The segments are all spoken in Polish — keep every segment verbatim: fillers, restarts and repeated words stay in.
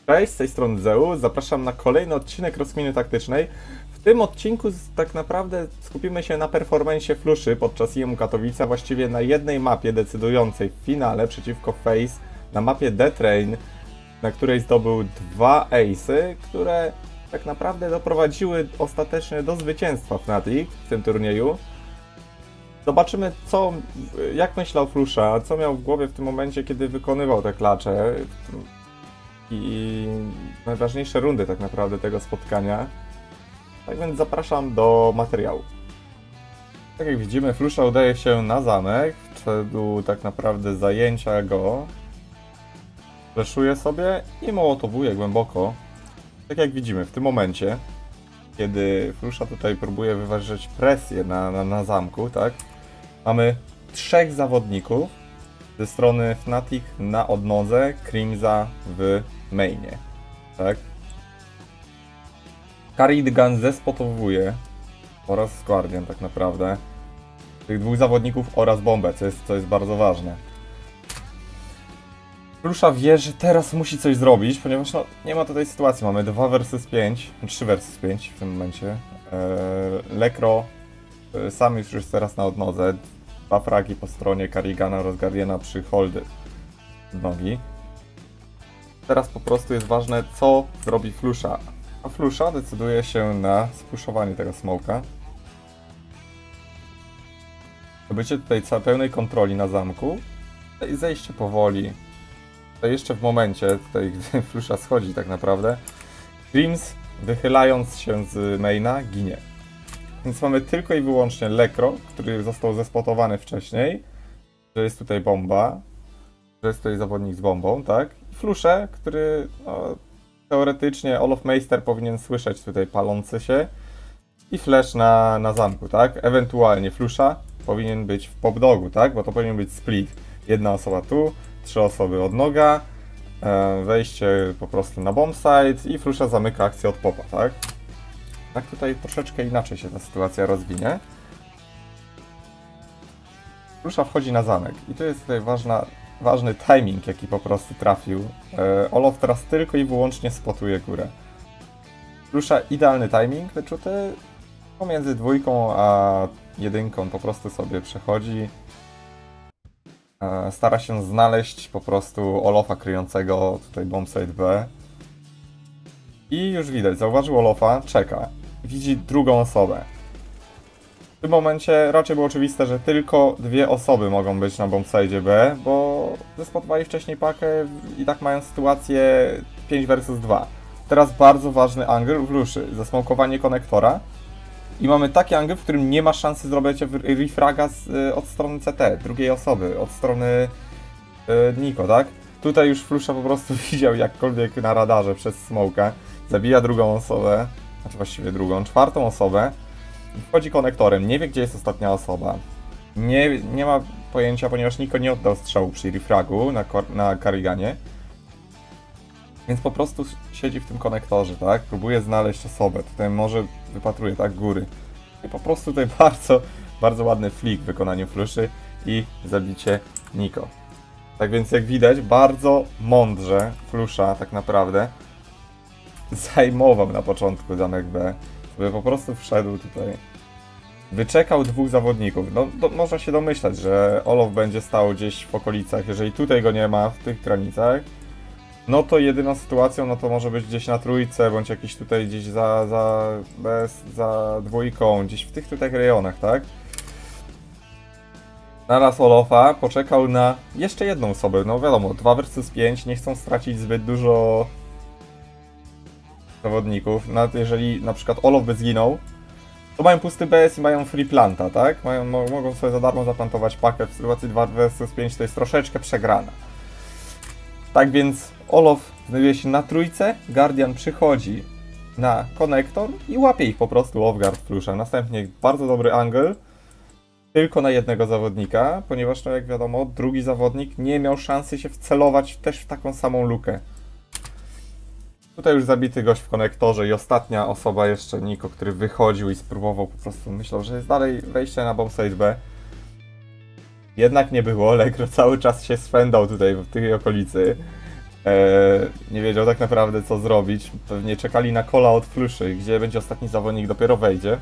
Cześć, z tej strony Zeus, zapraszam na kolejny odcinek Rozkminy Taktycznej. W tym odcinku tak naprawdę skupimy się na performancie Fluszy podczas I M U Katowice, właściwie na jednej mapie decydującej w finale przeciwko FaZe, na mapie D-Train, na której zdobył dwa ace'y, które tak naprawdę doprowadziły ostatecznie do zwycięstwa Fnatic w tym turnieju. Zobaczymy, co, jak myślał Flusza, co miał w głowie w tym momencie, kiedy wykonywał te klacze i najważniejsze rundy tak naprawdę tego spotkania. Tak więc zapraszam do materiału. Tak jak widzimy, Flusza udaje się na zamek w celu tak naprawdę zajęcia go. Fleszuje sobie i mołotowuje głęboko. Tak jak widzimy w tym momencie, kiedy Flusza tutaj próbuje wyważyć presję na, na, na zamku, tak? Mamy trzech zawodników ze strony Fnatic na odnodze, Crimza w mainie, tak? Karrigan zespotowuje oraz Guardian tak naprawdę tych dwóch zawodników oraz bombę, co jest, co jest bardzo ważne. Flusza wie, że teraz musi coś zrobić, ponieważ no, nie ma tutaj sytuacji. Mamy dwa versus pięć, trzy versus pięć w tym momencie. Eee, Lekro e, sam już jest teraz na odnodze. Dwa fragi po stronie Karrigana oraz Guardiana przy holdy nogi. Teraz po prostu jest ważne, co zrobi Flusza. A Flusza decyduje się na spuszowanie tego smoka. Zdobycie tutaj pełnej kontroli na zamku i zejście powoli. To jeszcze w momencie, tutaj gdy Flusza schodzi tak naprawdę, Crims, wychylając się z maina, ginie. Więc mamy tylko i wyłącznie Lekro, który został zespotowany wcześniej, że jest tutaj bomba, że jest tutaj zawodnik z bombą, tak? I Fluszę, który no, teoretycznie Olof Meister powinien słyszeć tutaj palący się i flash na, na zamku, tak? Ewentualnie Flusza powinien być w popdogu, tak? Bo to powinien być split. Jedna osoba tu, trzy osoby od noga, e, wejście po prostu na bombsite i Flusza zamyka akcję od popa, tak? Tak tutaj troszeczkę inaczej się ta sytuacja rozwinie. Flusza wchodzi na zamek i to jest tutaj ważna, ważny timing, jaki po prostu trafił. E, Olof teraz tylko i wyłącznie spotuje górę. Flusza idealny timing wyczuty, pomiędzy dwójką a jedynką po prostu sobie przechodzi. E, stara się znaleźć po prostu Olofa kryjącego tutaj bombsite B. I już widać, zauważył Olofa, czeka. Widzi drugą osobę. W tym momencie raczej było oczywiste, że tylko dwie osoby mogą być na bombsite B, bo zespotowali wcześniej pakę i tak mają sytuację pięć versus dwa. Teraz bardzo ważny angle Fluszy, zasmokowanie konektora. I mamy taki angle, w którym nie ma szansy zrobienia refraga z, od strony C T, drugiej osoby, od strony yy, Niko, tak? Tutaj już Flusza po prostu widział jakkolwiek na radarze przez smoka. Zabija drugą osobę, znaczy właściwie drugą, czwartą osobę i wchodzi konektorem. Nie wie, gdzie jest ostatnia osoba. Nie, nie ma pojęcia, ponieważ Niko nie oddał strzału przy refragu na, na Karriganie. Więc po prostu siedzi w tym konektorze, tak? Próbuje znaleźć osobę. Tutaj może wypatruje, tak? Góry. I po prostu tutaj bardzo, bardzo ładny flick w wykonaniu Fluszy i zabicie Niko. Tak więc jak widać, bardzo mądrze Flusza tak naprawdę zajmował na początku zamek B, żeby po prostu wszedł tutaj. Wyczekał dwóch zawodników. No, do, można się domyślać, że Olof będzie stał gdzieś w okolicach. Jeżeli tutaj go nie ma, w tych granicach, no to jedyną sytuacją, no to może być gdzieś na trójce, bądź jakiś tutaj gdzieś za, za, bez, za dwójką, gdzieś w tych tutaj rejonach, tak? Naraz Olofa poczekał na jeszcze jedną osobę. No wiadomo, dwa versus pięć, nie chcą stracić zbyt dużo zawodników. Nawet jeżeli na przykład Olof by zginął, to mają pusty B S i mają free planta, tak? Mają, mo mogą sobie za darmo zaplantować pakę. W sytuacji dwa versus pięć to jest troszeczkę przegrana. Tak więc Olof znajduje się na trójce, Guardian przychodzi na konektor i łapie ich po prostu off-guard Flusza. Następnie bardzo dobry angle, tylko na jednego zawodnika, ponieważ no jak wiadomo, drugi zawodnik nie miał szansy się wcelować też w taką samą lukę. Tutaj już zabity gość w konektorze i ostatnia osoba jeszcze, Niko, który wychodził i spróbował po prostu, myślał, że jest dalej wejście na bombsite B. Jednak nie było, Lekro cały czas się swędał tutaj w tej okolicy. nie wiedział tak naprawdę co zrobić. Pewnie czekali na kola od Fluszy, gdzie będzie ostatni zawodnik, dopiero wejdzie.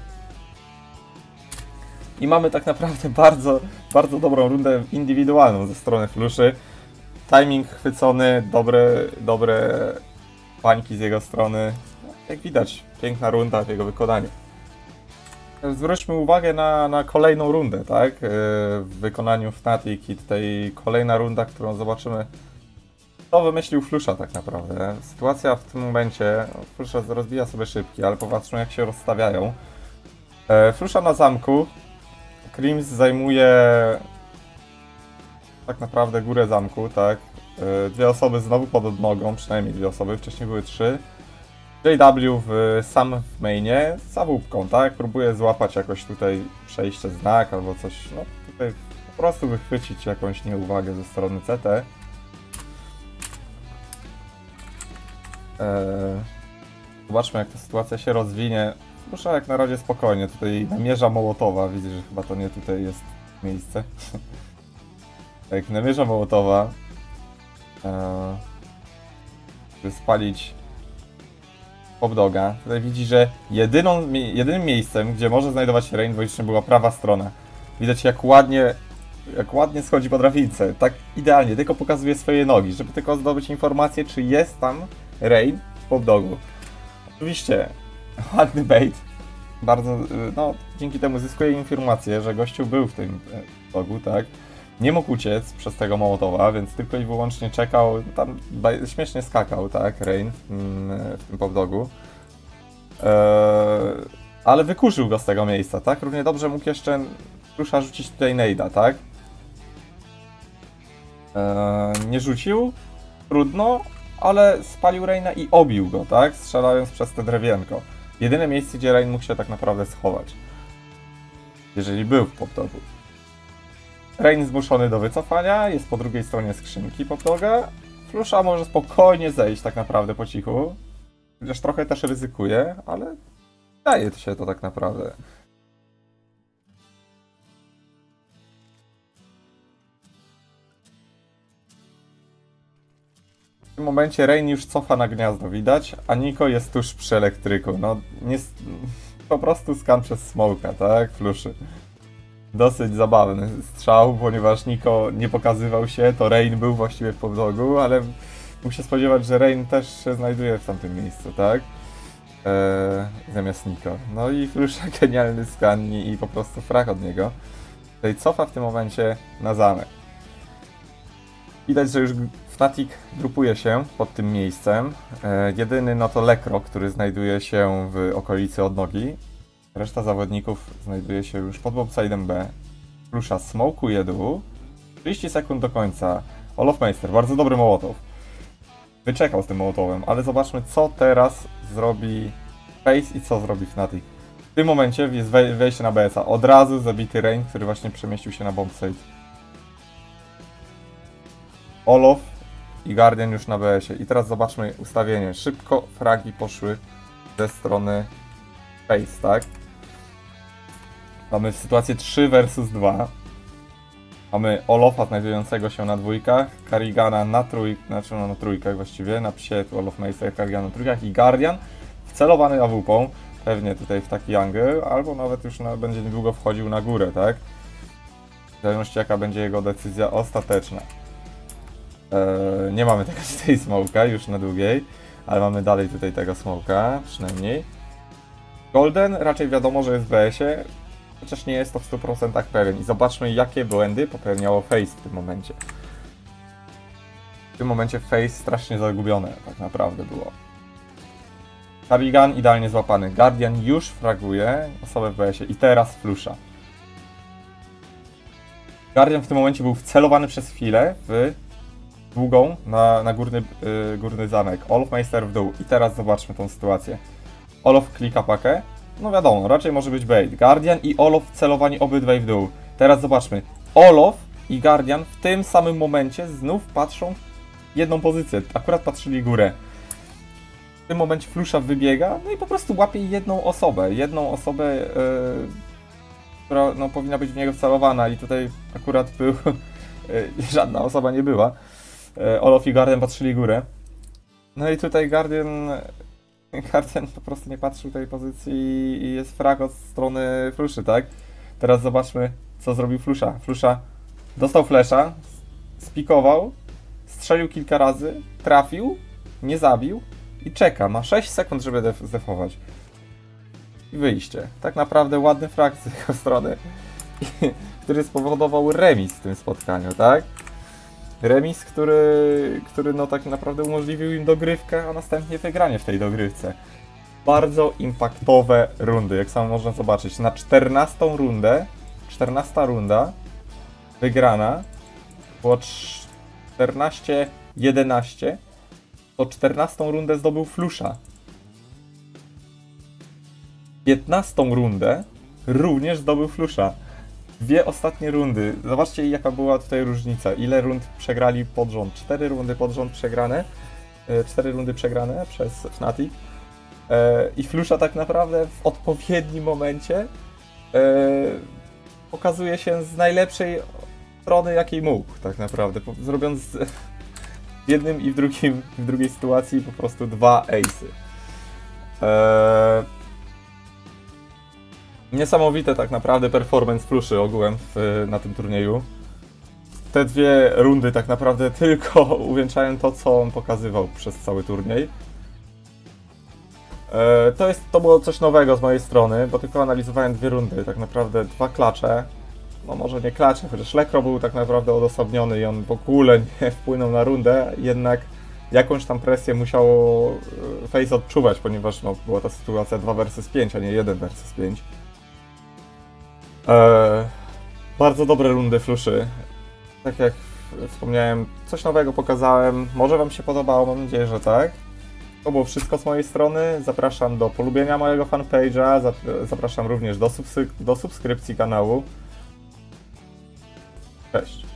I mamy tak naprawdę bardzo, bardzo dobrą rundę indywidualną ze strony Fluszy. Timing chwycony, dobre, dobre pańki z jego strony. Jak widać, piękna runda w jego wykonaniu. Zwróćmy uwagę na, na kolejną rundę, tak? W wykonaniu Fnatic i tutaj kolejna runda, którą zobaczymy. Co wymyślił Flusza tak naprawdę? Sytuacja w tym momencie, no, Flusza rozbija sobie szybki, ale popatrzmy jak się rozstawiają. E, Flusza na zamku, Krims zajmuje tak naprawdę górę zamku, tak? E, dwie osoby znowu pod odnogą, przynajmniej dwie osoby, wcześniej były trzy. J W w, sam w mainie z zawóbką, tak? Próbuje złapać jakoś tutaj przejście znak albo coś, no tutaj po prostu wychwycić jakąś nieuwagę ze strony C T. Zobaczmy jak ta sytuacja się rozwinie. Muszę jak na razie spokojnie, tutaj namierza Mołotowa, widzę, że chyba to nie tutaj jest miejsce. Jak namierza Mołotowa, by spalić Popdoga. Tutaj widzi, że jedyną, jedynym miejscem, gdzie może znajdować się Rain Voice była prawa strona. Widać jak ładnie, jak ładnie schodzi po drabince, tak idealnie, tylko pokazuje swoje nogi, żeby tylko zdobyć informację, czy jest tam Rain w Popdogu. Oczywiście ładny bait, bardzo, no dzięki temu zyskuje informację, że gościu był w tym Popdogu, tak. Nie mógł uciec przez tego Mołotowa, więc tylko i wyłącznie czekał, tam śmiesznie skakał, tak, Rain w tym Popdogu. Eee, ale wykurzył go z tego miejsca, tak? Równie dobrze mógł jeszcze Flusza rzucić tutaj nade'a, tak? Eee, nie rzucił, trudno, ale spalił Raina i obił go, tak? Strzelając przez te drewienko. Jedyne miejsce, gdzie Rain mógł się tak naprawdę schować. Jeżeli był w Popdogu. Rain zmuszony do wycofania, jest po drugiej stronie skrzynki Popdoga. Flusza może spokojnie zejść tak naprawdę po cichu. Chociaż trochę też ryzykuje, ale daje się to tak naprawdę. W tym momencie Rain już cofa na gniazdo, widać, a Niko jest tuż przy elektryku. No, nie, po prostu skan przez smoka, tak? Fluszy. Dosyć zabawny strzał, ponieważ Niko nie pokazywał się, to Rain był właściwie w Popdogu, ale mógł się spodziewać, że Rain też się znajduje w tamtym miejscu, tak? Eee, zamiast Niko. No i Flusza genialny skan i po prostu frag od niego. Tutaj cofa w tym momencie na zamek. Widać, że już Fnatic grupuje się pod tym miejscem. Eee, jedyny no to Lekro, który znajduje się w okolicy odnogi. Reszta zawodników znajduje się już pod bombside'em B. Flusza smokuje dół. trzydzieści sekund do końca. Olofmeister, bardzo dobry Mołotow. Wyczekał z tym Mołotowem, ale zobaczmy co teraz zrobi Face i co zrobi Fnatic. W tym momencie jest wejście na B S a. Od razu zabity Rain, który właśnie przemieścił się na bombside. Olof i Guardian już na B S ie. I teraz zobaczmy ustawienie. Szybko fragi poszły ze strony Face, tak? Mamy sytuację trzy versus dwa. Mamy Olofa znajdującego się na dwójkach, Karrigana na trójkach, znaczy no, na trójkach właściwie, na psie tu Olofmeister, Karrigan na trójkach i Guardian wcelowany A W P-ą, pewnie tutaj w taki angle, albo nawet już na, będzie niedługo wchodził na górę, tak? W zależności jaka będzie jego decyzja ostateczna. Eee, nie mamy tego tutaj smoka już na długiej, ale mamy dalej tutaj tego smoka, przynajmniej. Golden raczej wiadomo, że jest w B S ie, chociaż nie jest to w stu procentach pewien. I zobaczmy, jakie błędy popełniało Face w tym momencie. W tym momencie Face strasznie zagubione tak naprawdę było. Karrigan idealnie złapany. Guardian już fraguje osobę w B S ie i teraz Flusza. Guardian w tym momencie był wcelowany przez chwilę w długą na, na górny, yy, górny zamek. Olofmeister w dół. I teraz zobaczmy tą sytuację. Olof klika pakę. No wiadomo, raczej może być bait. Guardian i Olof celowani obydwaj w dół. Teraz zobaczmy. Olof i Guardian w tym samym momencie znów patrzą w jedną pozycję. Akurat patrzyli górę. W tym momencie Flusza wybiega, no i po prostu łapie jedną osobę. Jedną osobę, yy, która no, powinna być w niego wcelowana i tutaj akurat był... Yy, żadna osoba nie była. E, Olof i Guardian patrzyli górę. No i tutaj Guardian... Guardian po prostu nie patrzył tej pozycji i jest frag od strony Fluszy, tak? Teraz zobaczmy, co zrobił Flusza. Flusza dostał flesza, spikował, strzelił kilka razy, trafił, nie zabił i czeka. Ma sześć sekund, żeby def zdefować. I wyjście. Tak naprawdę ładny frag z jego strony, który spowodował remis w tym spotkaniu, tak? Remis, który, który no tak naprawdę umożliwił im dogrywkę, a następnie wygranie w tej dogrywce. Bardzo impaktowe rundy, jak sam można zobaczyć. Na czternastą rundę, czternasta runda wygrana, było czternaście jedenaście, to czternastą rundę zdobył Flusza. piętnastą rundę również zdobył Flusza. Dwie ostatnie rundy. Zobaczcie, jaka była tutaj różnica. Ile rund przegrali pod rząd. Cztery rundy pod rząd przegrane. Cztery rundy przegrane przez Fnatic. I Flusza tak naprawdę w odpowiednim momencie pokazuje się z najlepszej strony, jakiej mógł, tak naprawdę. Zrobiąc w jednym i w drugim, w drugiej sytuacji po prostu dwa ace'y. Niesamowite tak naprawdę performance Fluszy ogółem w, na tym turnieju. Te dwie rundy tak naprawdę tylko uwieńczają to, co on pokazywał przez cały turniej. E, to, jest, to było coś nowego z mojej strony, bo tylko analizowałem dwie rundy, tak naprawdę dwa klacze. No może nie klacze, chociaż Lekro był tak naprawdę odosobniony i on w ogóle nie wpłynął na rundę, jednak jakąś tam presję musiało Face odczuwać, ponieważ no, była ta sytuacja dwa versus pięć, a nie jeden versus pięć. Eee, bardzo dobre rundy Fluszy. Tak jak wspomniałem, coś nowego pokazałem. Może wam się podobało, mam nadzieję, że tak. To było wszystko z mojej strony. Zapraszam do polubienia mojego fanpage'a. Zapraszam również do, subskry do subskrypcji kanału. Cześć.